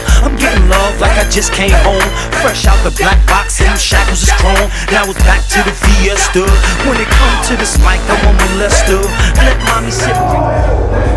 I'm getting love like I just came home, fresh out the black box and them shackles is chrome. Now it's back to the Fiesta. When it comes to this mic, I won't molest her. Let mommy sit.